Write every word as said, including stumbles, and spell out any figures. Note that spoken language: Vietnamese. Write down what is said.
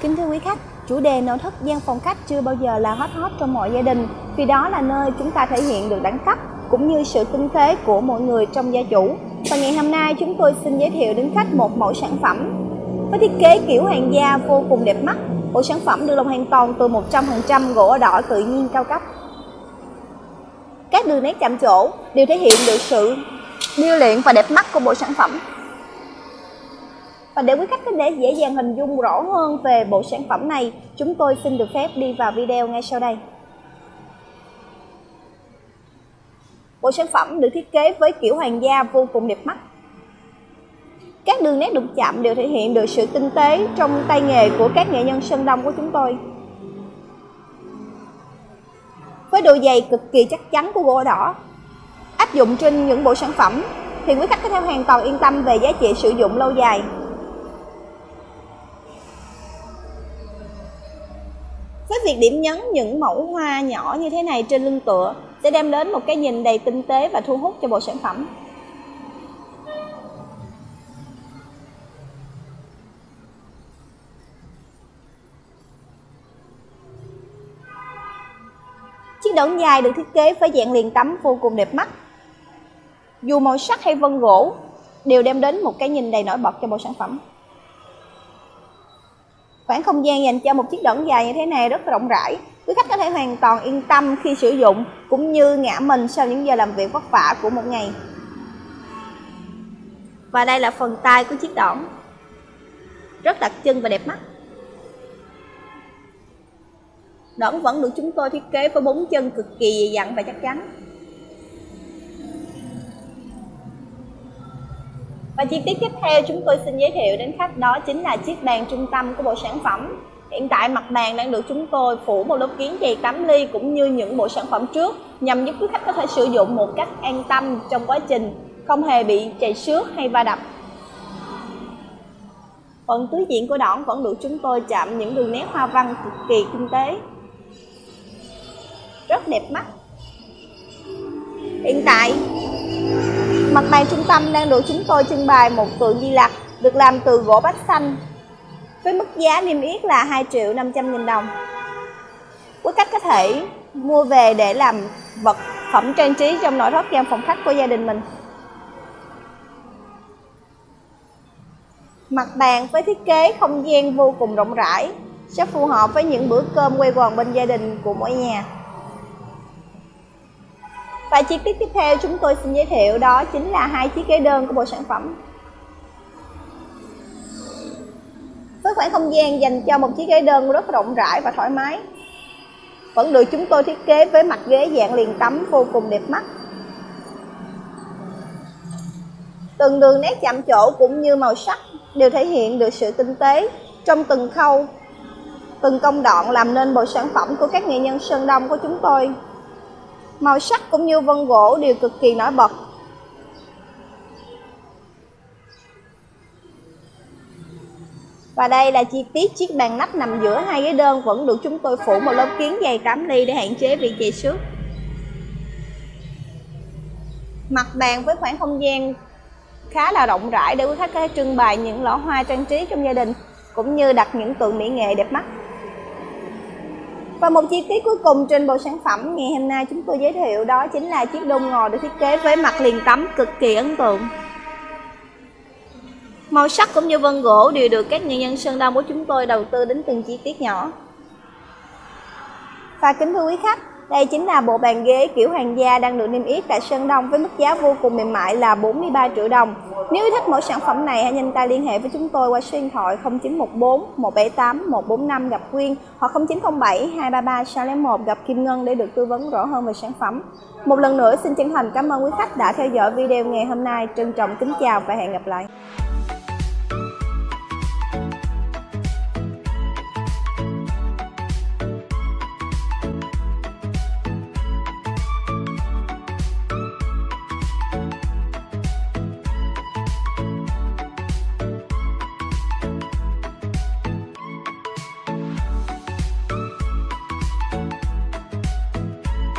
Kính thưa quý khách, chủ đề nội thất gian phòng khách chưa bao giờ là hot hot trong mọi gia đình, vì đó là nơi chúng ta thể hiện được đẳng cấp cũng như sự tinh tế của mỗi người trong gia chủ. Và ngày hôm nay chúng tôi xin giới thiệu đến khách một mẫu sản phẩm với thiết kế kiểu hàng da vô cùng đẹp mắt. Bộ sản phẩm được làm hoàn toàn từ một trăm phần trăm gỗ đỏ tự nhiên cao cấp. Các đường nét chạm trổ đều thể hiện được sự điêu luyện và đẹp mắt của bộ sản phẩm. Và để quý khách có thể dễ dàng hình dung rõ hơn về bộ sản phẩm này, chúng tôi xin được phép đi vào video ngay sau đây. Bộ sản phẩm được thiết kế với kiểu hàng da vô cùng đẹp mắt. Các đường nét đụng chạm đều thể hiện được sự tinh tế trong tay nghề của các nghệ nhân Sơn Đông của chúng tôi. Với độ dày cực kỳ chắc chắn của gỗ đỏ áp dụng trên những bộ sản phẩm thì quý khách có thể hoàn toàn yên tâm về giá trị sử dụng lâu dài. Với việc điểm nhấn những mẫu hoa nhỏ như thế này trên lưng tựa sẽ đem đến một cái nhìn đầy tinh tế và thu hút cho bộ sản phẩm. Chiếc đòn dài được thiết kế với dạng liền tấm vô cùng đẹp mắt. Dù màu sắc hay vân gỗ đều đem đến một cái nhìn đầy nổi bật cho bộ sản phẩm. Khoảng không gian dành cho một chiếc đòn dài như thế này rất rộng rãi. Quý khách có thể hoàn toàn yên tâm khi sử dụng cũng như ngả mình sau những giờ làm việc vất vả của một ngày. Và đây là phần tay của chiếc đòn, rất đặc trưng và đẹp mắt. Đòn vẫn được chúng tôi thiết kế với bốn chân cực kỳ dày dặn và chắc chắn. Và chi tiết tiếp theo chúng tôi xin giới thiệu đến khách đó chính là chiếc bàn trung tâm của bộ sản phẩm. Hiện tại mặt bàn đang được chúng tôi phủ một lớp kiến dày tám ly cũng như những bộ sản phẩm trước, nhằm giúp quý khách có thể sử dụng một cách an tâm trong quá trình, không hề bị chày xước hay va đập. Phần tứ diện của đòn vẫn được chúng tôi chạm những đường nét hoa văn cực kỳ tinh tế, rất đẹp mắt. Hiện tại mặt bàn trung tâm đang được chúng tôi trưng bày một tượng Di Lặc được làm từ gỗ bách xanh với mức giá niêm yết là hai triệu năm trăm nghìn đồng. Quý khách có thể mua về để làm vật phẩm trang trí trong nội thất gian phòng khách của gia đình mình. Mặt bàn với thiết kế không gian vô cùng rộng rãi sẽ phù hợp với những bữa cơm quây quần bên gia đình của mỗi nhà. Và chi tiết tiếp theo chúng tôi xin giới thiệu đó chính là hai chiếc ghế đơn của bộ sản phẩm. Với khoảng không gian dành cho một chiếc ghế đơn rất rộng rãi và thoải mái, vẫn được chúng tôi thiết kế với mặt ghế dạng liền tấm vô cùng đẹp mắt. Từng đường nét chạm trổ cũng như màu sắc đều thể hiện được sự tinh tế trong từng khâu, từng công đoạn làm nên bộ sản phẩm của các nghệ nhân Sơn Đông của chúng tôi. Màu sắc cũng như vân gỗ đều cực kỳ nổi bật. Và đây là chi tiết chiếc bàn nắp nằm giữa hai ghế đơn vẫn được chúng tôi phủ một lớp kiến dày tám ly để hạn chế bị chày xước. Mặt bàn với khoảng không gian khá là rộng rãi để quý khách có thể trưng bày những lọ hoa trang trí trong gia đình cũng như đặt những tượng mỹ nghệ đẹp mắt. Và một chi tiết cuối cùng trên bộ sản phẩm ngày hôm nay chúng tôi giới thiệu đó chính là chiếc đôn ngồi được thiết kế với mặt liền tấm cực kỳ ấn tượng. Màu sắc cũng như vân gỗ đều được các nghệ nhân Sơn Đông của chúng tôi đầu tư đến từng chi tiết nhỏ. Và kính thưa quý khách, đây chính là bộ bàn ghế kiểu hàng da đang được niêm yết tại Sơn Đông với mức giá vô cùng mềm mại là bốn mươi ba triệu đồng. Nếu quý thích mẫu sản phẩm này hãy nhanh tay liên hệ với chúng tôi qua số điện thoại không chín một bốn một bảy tám một bốn năm gặp Quyên hoặc không chín không bảy hai ba ba sáu không một gặp Kim Ngân để được tư vấn rõ hơn về sản phẩm. Một lần nữa xin chân thành cảm ơn quý khách đã theo dõi video ngày hôm nay. Trân trọng kính chào và hẹn gặp lại.